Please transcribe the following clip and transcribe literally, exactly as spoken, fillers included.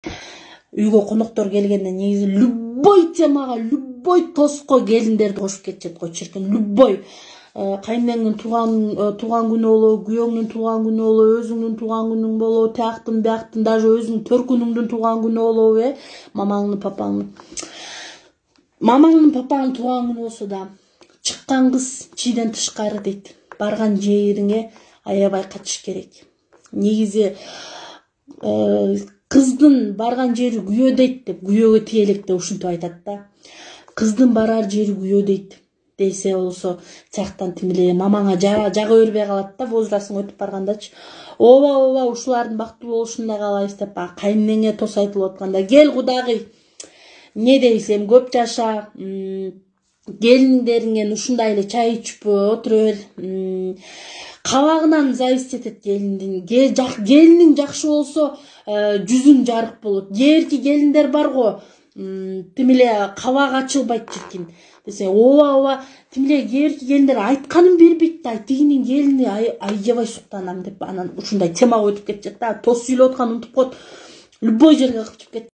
Үйгө коноктор келгенде негизи любой темага, любой тоско келиндерди кошуп кетишет го чиркен. Любой кайнеңдин тууган тууган күнү болобу, күйөөңдүн тууган күнү болобу, өзүңдүн тууган күнүң болобу, тияктын бияктын, даже өзүңдүн төркүнүңдүн тууган күнү болобу, э, мамаңдын, папаңдын. Мамаңдын, папаңдын тууган күнү болсо да, чыккан кыз чийден тышкары дейт. Барган жериңе аябай качыш керек. Негизи кыздын барган жери күйөө дейт деп, күйөөгө тие электе ушинтип айтат да. Кыздын барар жери күйөө дейт. Дейсе болсо, тияктан тим эле мамаңа жага бербей калат да, возрастың өтүп баргандачы. Ооба, ооба, ушулардын бактылуу болушун да каалайбыз деп, кайнеңе тос айтылып атканда, кел кудагый, не дейсем, көп жаша, келиндериңен ушундай эле чай ичип отура бер. Кабагынан зависить этет келиндин. Келиниң жакшы болсо, жүзүң жарык болот. Кээерки келиндер бар го, тим эле кабак ачылбайт чиркин. Десе, ооба, ооба, тим эле кээерки келиндер айтканын бербейт да, тигинин келини аябай суктанам деп, анан ушундай темага өтүп кетишет да. Тос сүйлөп атканын унутуп коет. Любой жерге кылып чыгып кетет.